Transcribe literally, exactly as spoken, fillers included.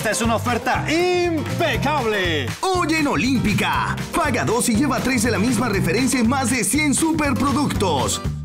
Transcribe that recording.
Esta es una oferta impecable. Oye en Olímpica. Paga dos y lleva tres de la misma referencia en más de cien superproductos.